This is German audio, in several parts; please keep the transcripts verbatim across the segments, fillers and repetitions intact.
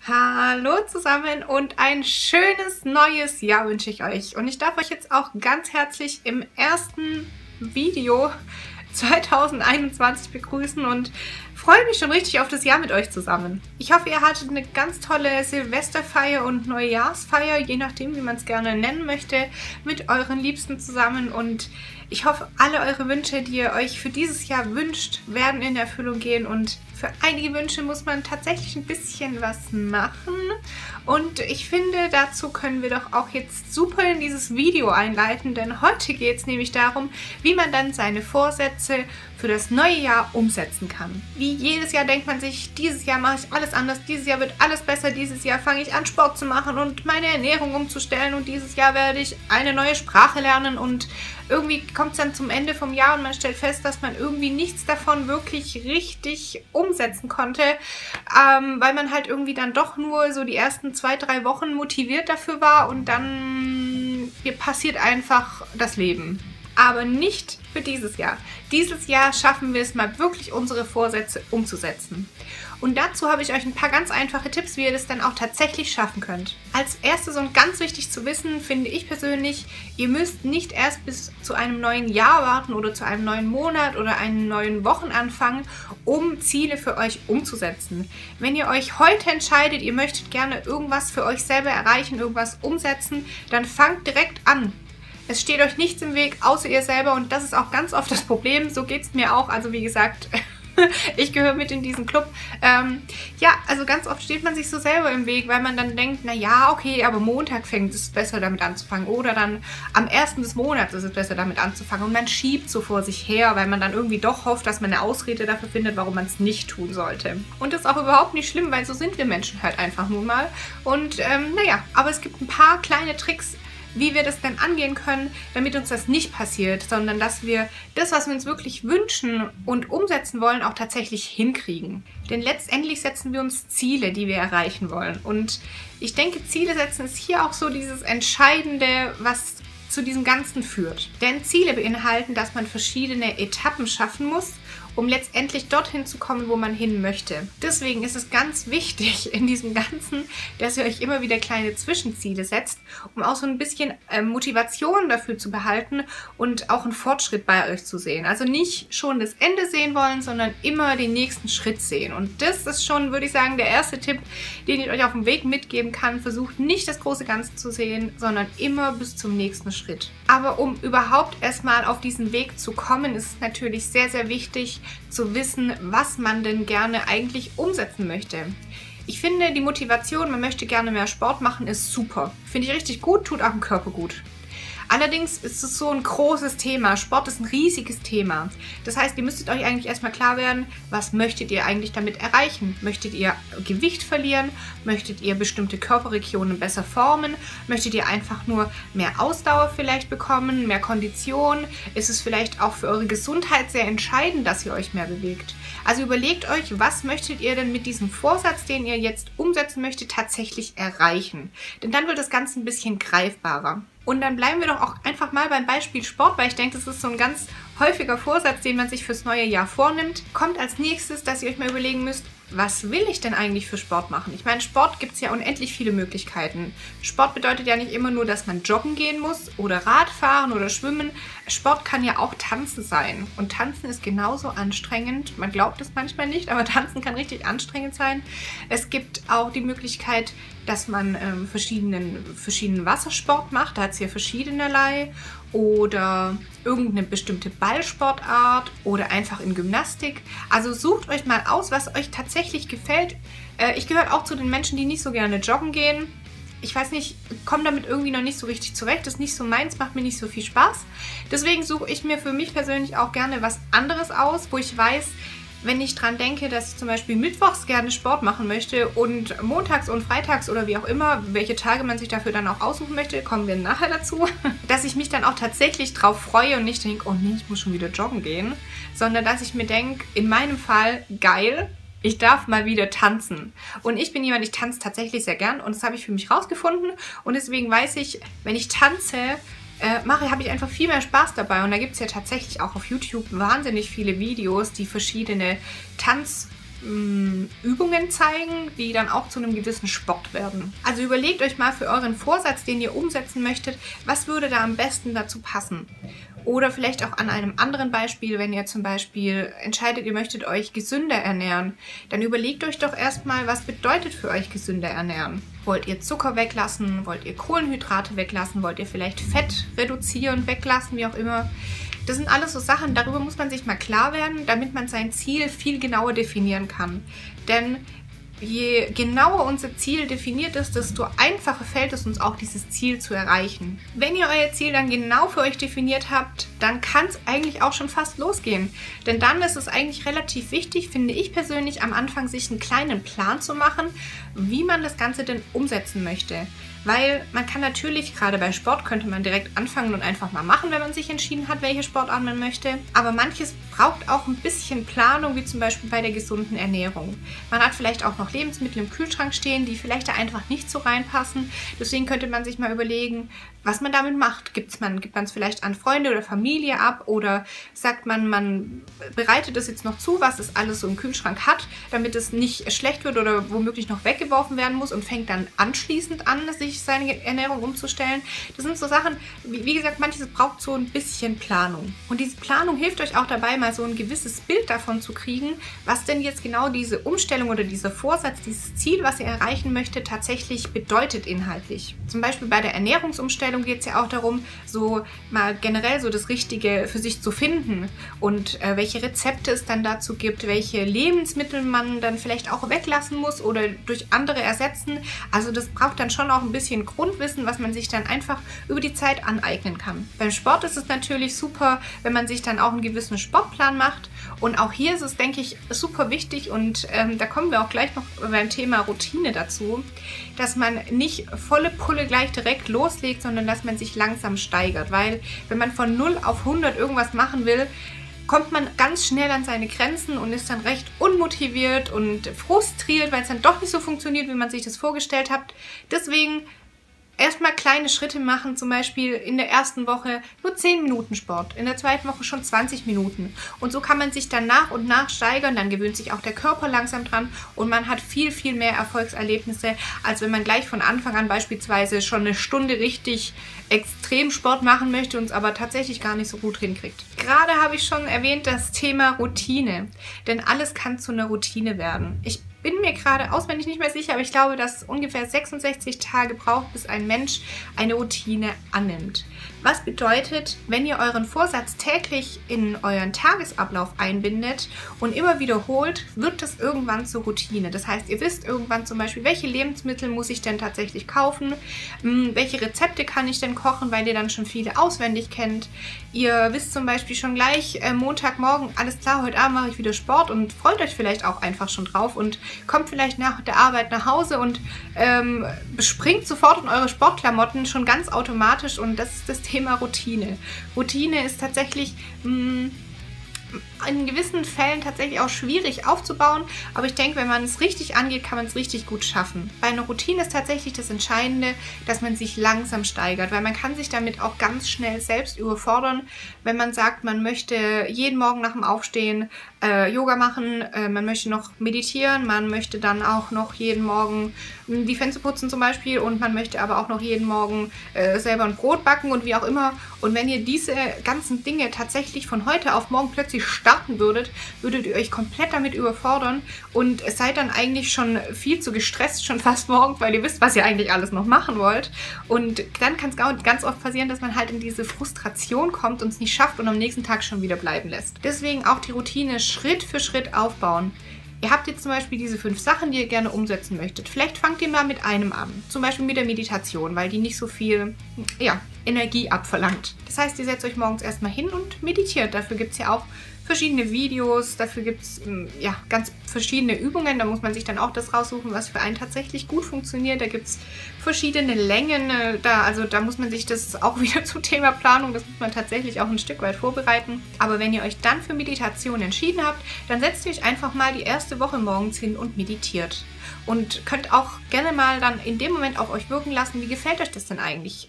Hallo zusammen und ein schönes neues Jahr wünsche ich euch. Und ich darf euch jetzt auch ganz herzlich im ersten Video zweitausendeinundzwanzig begrüßen und freue mich schon richtig auf das Jahr mit euch zusammen. Ich hoffe, ihr hattet eine ganz tolle Silvesterfeier und Neujahrsfeier, je nachdem, wie man es gerne nennen möchte, mit euren Liebsten zusammen. Und ich hoffe, alle eure Wünsche, die ihr euch für dieses Jahr wünscht, werden in Erfüllung gehen. Und für einige Wünsche muss man tatsächlich ein bisschen was machen. Und ich finde, dazu können wir doch auch jetzt super in dieses Video einleiten, denn heute geht es nämlich darum, wie man dann seine Vorsätze für das neue Jahr umsetzen kann. Wie jedes Jahr denkt man sich, dieses Jahr mache ich alles anders, dieses Jahr wird alles besser, dieses Jahr fange ich an Sport zu machen und meine Ernährung umzustellen und dieses Jahr werde ich eine neue Sprache lernen und irgendwie kommt es dann zum Ende vom Jahr und man stellt fest, dass man irgendwie nichts davon wirklich richtig umsetzen konnte, ähm, weil man halt irgendwie dann doch nur so die ersten zwei, drei Wochen motiviert dafür war und dann passiert einfach das Leben. Aber nicht für dieses Jahr. Dieses Jahr schaffen wir es mal wirklich, unsere Vorsätze umzusetzen. Und dazu habe ich euch ein paar ganz einfache Tipps, wie ihr das dann auch tatsächlich schaffen könnt. Als erstes und ganz wichtig zu wissen, finde ich persönlich, ihr müsst nicht erst bis zu einem neuen Jahr warten oder zu einem neuen Monat oder einem neuen Wochenanfang, um Ziele für euch umzusetzen. Wenn ihr euch heute entscheidet, ihr möchtet gerne irgendwas für euch selber erreichen, irgendwas umsetzen, dann fangt direkt an. Es steht euch nichts im Weg, außer ihr selber, und das ist auch ganz oft das Problem. So geht es mir auch. Also wie gesagt, ich gehöre mit in diesen Club. Ähm, ja, also ganz oft steht man sich so selber im Weg, weil man dann denkt, na ja, okay, aber Montag fängt es besser damit anzufangen oder dann am ersten des Monats ist es besser damit anzufangen und man schiebt so vor sich her, weil man dann irgendwie doch hofft, dass man eine Ausrede dafür findet, warum man es nicht tun sollte. Und das ist auch überhaupt nicht schlimm, weil so sind wir Menschen halt einfach nun mal. Und ähm, naja, aber es gibt ein paar kleine Tricks, wie wir das denn angehen können, damit uns das nicht passiert, sondern dass wir das, was wir uns wirklich wünschen und umsetzen wollen, auch tatsächlich hinkriegen. Denn letztendlich setzen wir uns Ziele, die wir erreichen wollen. Und ich denke, Ziele setzen ist hier auch so dieses Entscheidende, was zu diesem Ganzen führt. Denn Ziele beinhalten, dass man verschiedene Etappen schaffen muss, um letztendlich dorthin zu kommen, wo man hin möchte. Deswegen ist es ganz wichtig in diesem Ganzen, dass ihr euch immer wieder kleine Zwischenziele setzt, um auch so ein bisschen äh, Motivation dafür zu behalten und auch einen Fortschritt bei euch zu sehen. Also nicht schon das Ende sehen wollen, sondern immer den nächsten Schritt sehen. Und das ist schon, würde ich sagen, der erste Tipp, den ich euch auf dem Weg mitgeben kann. Versucht nicht das große Ganze zu sehen, sondern immer bis zum nächsten Schritt. Aber um überhaupt erstmal auf diesen Weg zu kommen, ist es natürlich sehr, sehr wichtig, zu wissen, was man denn gerne eigentlich umsetzen möchte. Ich finde, die Motivation, man möchte gerne mehr Sport machen, ist super. Finde ich richtig gut, tut auch dem Körper gut. Allerdings ist es so ein großes Thema. Sport ist ein riesiges Thema. Das heißt, ihr müsstet euch eigentlich erstmal klar werden, was möchtet ihr eigentlich damit erreichen? Möchtet ihr Gewicht verlieren? Möchtet ihr bestimmte Körperregionen besser formen? Möchtet ihr einfach nur mehr Ausdauer vielleicht bekommen, mehr Kondition? Ist es vielleicht auch für eure Gesundheit sehr entscheidend, dass ihr euch mehr bewegt? Also überlegt euch, was möchtet ihr denn mit diesem Vorsatz, den ihr jetzt umsetzen möchtet, tatsächlich erreichen? Denn dann wird das Ganze ein bisschen greifbarer. Und dann bleiben wir doch auch einfach mal beim Beispiel Sport, weil ich denke, das ist so ein ganz häufiger Vorsatz, den man sich fürs neue Jahr vornimmt. Kommt als nächstes, dass ihr euch mal überlegen müsst, was will ich denn eigentlich für Sport machen? Ich meine, Sport gibt es ja unendlich viele Möglichkeiten. Sport bedeutet ja nicht immer nur, dass man joggen gehen muss oder Radfahren oder schwimmen. Sport kann ja auch Tanzen sein. Und Tanzen ist genauso anstrengend. Man glaubt es manchmal nicht, aber Tanzen kann richtig anstrengend sein. Es gibt auch die Möglichkeit, dass man ähm, verschiedenen, verschiedenen Wassersport macht. Da hat es ja verschiedenerlei. Oder irgendeine bestimmte Ballsportart oder einfach in Gymnastik. Also sucht euch mal aus, was euch tatsächlich gefällt. Äh, ich gehöre auch zu den Menschen, die nicht so gerne joggen gehen. Ich weiß nicht, komme damit irgendwie noch nicht so richtig zurecht. Das ist nicht so meins, macht mir nicht so viel Spaß. Deswegen suche ich mir für mich persönlich auch gerne was anderes aus, wo ich weiß, wenn ich dran denke, dass ich zum Beispiel mittwochs gerne Sport machen möchte und montags und freitags oder wie auch immer, welche Tage man sich dafür dann auch aussuchen möchte, kommen wir nachher dazu, dass ich mich dann auch tatsächlich drauf freue und nicht denke, oh nee, ich muss schon wieder joggen gehen, sondern dass ich mir denke, in meinem Fall, geil, ich darf mal wieder tanzen. Und ich bin jemand, ich tanze tatsächlich sehr gern und das habe ich für mich rausgefunden und deswegen weiß ich, wenn ich tanze, äh, mache, habe ich einfach viel mehr Spaß dabei. Und da gibt es ja tatsächlich auch auf YouTube wahnsinnig viele Videos, die verschiedene Tanz mh, Übungen zeigen, die dann auch zu einem gewissen Sport werden. Also überlegt euch mal für euren Vorsatz, den ihr umsetzen möchtet, was würde da am besten dazu passen. Oder vielleicht auch an einem anderen Beispiel, wenn ihr zum Beispiel entscheidet, ihr möchtet euch gesünder ernähren, dann überlegt euch doch erstmal, was bedeutet für euch gesünder ernähren. Wollt ihr Zucker weglassen? Wollt ihr Kohlenhydrate weglassen? Wollt ihr vielleicht Fett reduzieren, weglassen, wie auch immer? Das sind alles so Sachen, darüber muss man sich mal klar werden, damit man sein Ziel viel genauer definieren kann. Denn je genauer unser Ziel definiert ist, desto einfacher fällt es uns auch, dieses Ziel zu erreichen. Wenn ihr euer Ziel dann genau für euch definiert habt, dann kann es eigentlich auch schon fast losgehen. Denn dann ist es eigentlich relativ wichtig, finde ich persönlich, am Anfang sich einen kleinen Plan zu machen, wie man das Ganze denn umsetzen möchte. Weil man kann natürlich, gerade bei Sport, könnte man direkt anfangen und einfach mal machen, wenn man sich entschieden hat, welche Sportart man möchte. Aber manches braucht auch ein bisschen Planung, wie zum Beispiel bei der gesunden Ernährung. Man hat vielleicht auch noch Lebensmittel im Kühlschrank stehen, die vielleicht da einfach nicht so reinpassen. Deswegen könnte man sich mal überlegen, was man damit macht. Gibt's man, gibt man es vielleicht an Freunde oder Familie ab oder sagt man, man bereitet es jetzt noch zu, was es alles so im Kühlschrank hat, damit es nicht schlecht wird oder womöglich noch weggeworfen werden muss und fängt dann anschließend an, sich seine Ernährung umzustellen. Das sind so Sachen, wie, wie gesagt, manches braucht so ein bisschen Planung. Und diese Planung hilft euch auch dabei, mal so ein gewisses Bild davon zu kriegen, was denn jetzt genau diese Umstellung oder dieser Vorsatz, dieses Ziel, was ihr erreichen möchtet, tatsächlich bedeutet inhaltlich. Zum Beispiel bei der Ernährungsumstellung geht es ja auch darum, so mal generell so das Richtige für sich zu finden und äh, welche Rezepte es dann dazu gibt, welche Lebensmittel man dann vielleicht auch weglassen muss oder durch andere ersetzen. Also das braucht dann schon auch ein bisschen Grundwissen, was man sich dann einfach über die Zeit aneignen kann. Beim Sport ist es natürlich super, wenn man sich dann auch einen gewissen Sportplan macht. Und auch hier ist es, denke ich, super wichtig und ähm, da kommen wir auch gleich noch beim Thema Routine dazu, dass man nicht volle Pulle gleich direkt loslegt, sondern dass man sich langsam steigert, weil wenn man von null auf hundert irgendwas machen will, kommt man ganz schnell an seine Grenzen und ist dann recht unmotiviert und frustriert, weil es dann doch nicht so funktioniert, wie man sich das vorgestellt hat. Deswegen erstmal kleine Schritte machen, zum Beispiel in der ersten Woche nur zehn Minuten Sport, in der zweiten Woche schon zwanzig Minuten. Und so kann man sich dann nach und nach steigern, dann gewöhnt sich auch der Körper langsam dran und man hat viel, viel mehr Erfolgserlebnisse, als wenn man gleich von Anfang an beispielsweise schon eine Stunde richtig extrem Sport machen möchte und es aber tatsächlich gar nicht so gut hinkriegt. Gerade habe ich schon erwähnt das Thema Routine, denn alles kann zu einer Routine werden. Ich bin mir gerade auswendig nicht mehr sicher, aber ich glaube, dass es ungefähr sechsundsechzig Tage braucht, bis ein Mensch eine Routine annimmt. Was bedeutet, wenn ihr euren Vorsatz täglich in euren Tagesablauf einbindet und immer wiederholt, wird das irgendwann zur Routine. Das heißt, ihr wisst irgendwann zum Beispiel, welche Lebensmittel muss ich denn tatsächlich kaufen, welche Rezepte kann ich denn kochen, weil ihr dann schon viele auswendig kennt. Ihr wisst zum Beispiel schon gleich äh, Montagmorgen, alles klar, heute Abend mache ich wieder Sport und freut euch vielleicht auch einfach schon drauf und kommt vielleicht nach der Arbeit nach Hause und ähm, springt sofort in eure Sportklamotten schon ganz automatisch und das ist das Thema Routine. Routine ist tatsächlich mh, in gewissen Fällen tatsächlich auch schwierig aufzubauen, aber ich denke, wenn man es richtig angeht, kann man es richtig gut schaffen. Bei einer Routine ist tatsächlich das Entscheidende, dass man sich langsam steigert, weil man kann sich damit auch ganz schnell selbst überfordern, wenn man sagt, man möchte jeden Morgen nach dem Aufstehen äh, Yoga machen, äh, man möchte noch meditieren, man möchte dann auch noch jeden Morgen mh, die Fenster putzen zum Beispiel und man möchte aber auch noch jeden Morgen äh, selber ein Brot backen und wie auch immer. Und wenn ihr diese ganzen Dinge tatsächlich von heute auf morgen plötzlich starten würdet, würdet ihr euch komplett damit überfordern und seid dann eigentlich schon viel zu gestresst, schon fast morgens, weil ihr wisst, was ihr eigentlich alles noch machen wollt. Und dann kann es ganz oft passieren, dass man halt in diese Frustration kommt und es nicht schafft und am nächsten Tag schon wieder bleiben lässt. Deswegen auch die Routine Schritt für Schritt aufbauen. Ihr habt jetzt zum Beispiel diese fünf Sachen, die ihr gerne umsetzen möchtet. Vielleicht fangt ihr mal mit einem an. Zum Beispiel mit der Meditation, weil die nicht so viel ja, Energie abverlangt. Das heißt, ihr setzt euch morgens erstmal hin und meditiert. Dafür gibt es ja auch verschiedene Videos, dafür gibt es ja, ganz verschiedene Übungen. Da muss man sich dann auch das raussuchen, was für einen tatsächlich gut funktioniert. Da gibt es verschiedene Längen. Da, also da muss man sich das auch wieder zum Thema Planung, das muss man tatsächlich auch ein Stück weit vorbereiten. Aber wenn ihr euch dann für Meditation entschieden habt, dann setzt ihr euch einfach mal die erste Woche morgens hin und meditiert. Und könnt auch gerne mal dann in dem Moment auf euch wirken lassen, wie gefällt euch das denn eigentlich?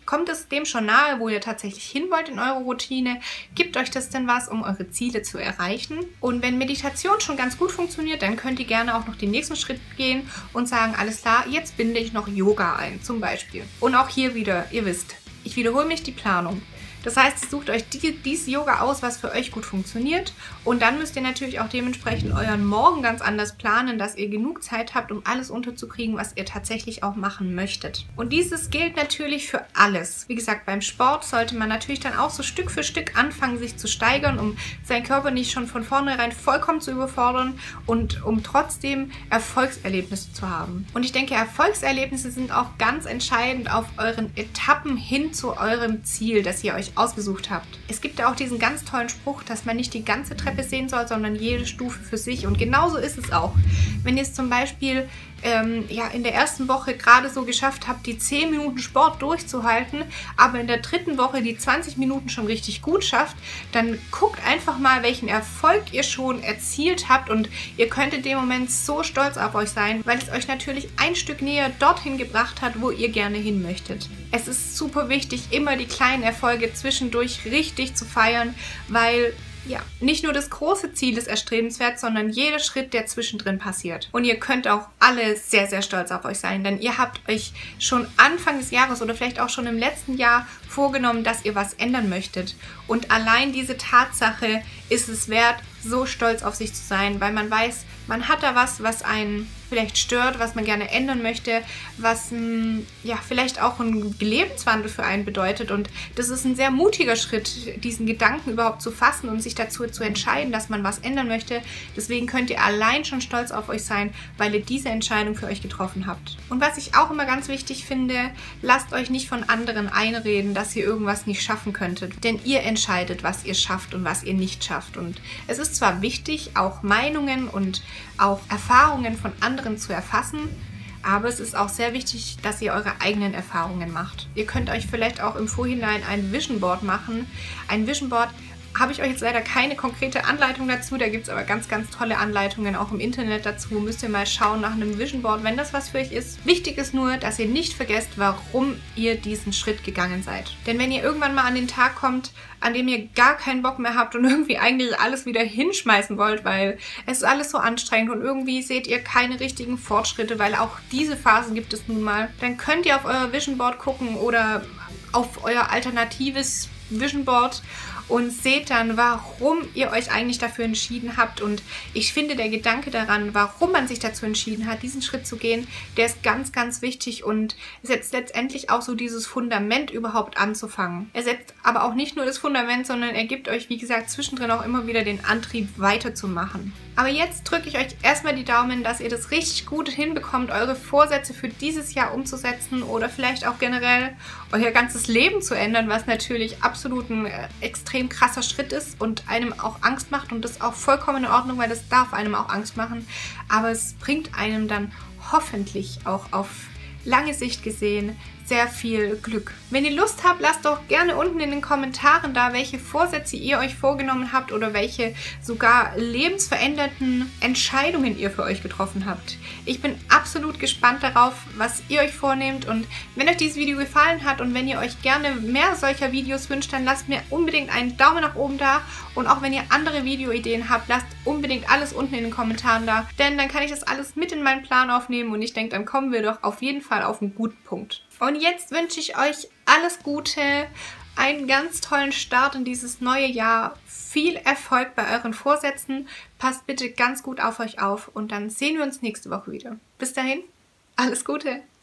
Kommt es dem schon nahe, wo ihr tatsächlich hin wollt in eurer Routine? Gibt euch das denn was, um eure Ziele zu erreichen? Und wenn Meditation schon ganz gut funktioniert, dann könnt ihr gerne auch noch den nächsten Schritt gehen und sagen, alles klar, jetzt binde ich noch Yoga ein, zum Beispiel. Und auch hier wieder, ihr wisst, ich wiederhole mich, die Planung. Das heißt, sucht euch die, dieses Yoga aus, was für euch gut funktioniert, und dann müsst ihr natürlich auch dementsprechend euren Morgen ganz anders planen, dass ihr genug Zeit habt, um alles unterzukriegen, was ihr tatsächlich auch machen möchtet. Und dieses gilt natürlich für alles. Wie gesagt, beim Sport sollte man natürlich dann auch so Stück für Stück anfangen, sich zu steigern, um seinen Körper nicht schon von vornherein vollkommen zu überfordern und um trotzdem Erfolgserlebnisse zu haben. Und ich denke, Erfolgserlebnisse sind auch ganz entscheidend auf euren Etappen hin zu eurem Ziel, das ihr euch ausgesucht habt. Es gibt ja auch diesen ganz tollen Spruch, dass man nicht die ganze Treppe sehen soll, sondern jede Stufe für sich. Und genauso ist es auch. Wenn ihr es zum Beispiel ähm, ja, in der ersten Woche gerade so geschafft habt, die zehn Minuten Sport durchzuhalten, aber in der dritten Woche die zwanzig Minuten schon richtig gut schafft, dann guckt einfach mal, welchen Erfolg ihr schon erzielt habt, und ihr könnt in dem Moment so stolz auf euch sein, weil es euch natürlich ein Stück näher dorthin gebracht hat, wo ihr gerne hin möchtet. Es ist super wichtig, immer die kleinen Erfolge zwischendurch richtig zu feiern, weil ja, nicht nur das große Ziel ist erstrebenswert, sondern jeder Schritt, der zwischendrin passiert. Und ihr könnt auch alle sehr, sehr stolz auf euch sein, denn ihr habt euch schon Anfang des Jahres oder vielleicht auch schon im letzten Jahr vorgenommen, dass ihr was ändern möchtet. Und allein diese Tatsache ist es wert, so stolz auf sich zu sein, weil man weiß, man hat da was, was einen vielleicht stört, was man gerne ändern möchte, was mh, ja vielleicht auch ein Lebenswandel für einen bedeutet. Und das ist ein sehr mutiger Schritt, diesen Gedanken überhaupt zu fassen und sich dazu zu entscheiden, dass man was ändern möchte. Deswegen könnt ihr allein schon stolz auf euch sein, weil ihr diese Entscheidung für euch getroffen habt. Und was ich auch immer ganz wichtig finde, lasst euch nicht von anderen einreden, dass ihr irgendwas nicht schaffen könntet. Denn ihr entscheidet, was ihr schafft und was ihr nicht schafft. Und es ist zwar wichtig, auch Meinungen und auch Erfahrungen von anderen zu erfassen, aber es ist auch sehr wichtig, dass ihr eure eigenen Erfahrungen macht. Ihr könnt euch vielleicht auch im Vorhinein ein Vision Board machen. Ein Vision Board habe ich euch jetzt leider keine konkrete Anleitung dazu, da gibt es aber ganz, ganz tolle Anleitungen auch im Internet dazu. Müsst ihr mal schauen nach einem Vision Board, wenn das was für euch ist. Wichtig ist nur, dass ihr nicht vergesst, warum ihr diesen Schritt gegangen seid. Denn wenn ihr irgendwann mal an den Tag kommt, an dem ihr gar keinen Bock mehr habt und irgendwie eigentlich alles wieder hinschmeißen wollt, weil es ist alles so anstrengend und irgendwie seht ihr keine richtigen Fortschritte, weil auch diese Phasen gibt es nun mal, dann könnt ihr auf euer Vision Board gucken oder auf euer alternatives Vision Board und seht dann, warum ihr euch eigentlich dafür entschieden habt. Und ich finde, der Gedanke daran, warum man sich dazu entschieden hat, diesen Schritt zu gehen, der ist ganz, ganz wichtig und setzt letztendlich auch so dieses Fundament überhaupt anzufangen. Er setzt aber auch nicht nur das Fundament, sondern er gibt euch, wie gesagt, zwischendrin auch immer wieder den Antrieb, weiterzumachen. Aber jetzt drücke ich euch erstmal die Daumen, dass ihr das richtig gut hinbekommt, eure Vorsätze für dieses Jahr umzusetzen oder vielleicht auch generell euer ganzes Leben zu ändern, was natürlich absolut ein äh, extrem krasser Schritt ist und einem auch Angst macht, und das ist auch vollkommen in Ordnung, weil das darf einem auch Angst machen, aber es bringt einem dann hoffentlich auch auf lange Sicht gesehen sehr viel Glück. Wenn ihr Lust habt, lasst doch gerne unten in den Kommentaren da, welche Vorsätze ihr euch vorgenommen habt oder welche sogar lebensverändernden Entscheidungen ihr für euch getroffen habt. Ich bin absolut gespannt darauf, was ihr euch vornehmt, und wenn euch dieses Video gefallen hat und wenn ihr euch gerne mehr solcher Videos wünscht, dann lasst mir unbedingt einen Daumen nach oben da, und auch wenn ihr andere Videoideen habt, lasst unbedingt alles unten in den Kommentaren da, denn dann kann ich das alles mit in meinen Plan aufnehmen und ich denke, dann kommen wir doch auf jeden Fall auf einen guten Punkt. Und jetzt wünsche ich euch alles Gute, einen ganz tollen Start in dieses neue Jahr, viel Erfolg bei euren Vorsätzen, passt bitte ganz gut auf euch auf und dann sehen wir uns nächste Woche wieder. Bis dahin, alles Gute!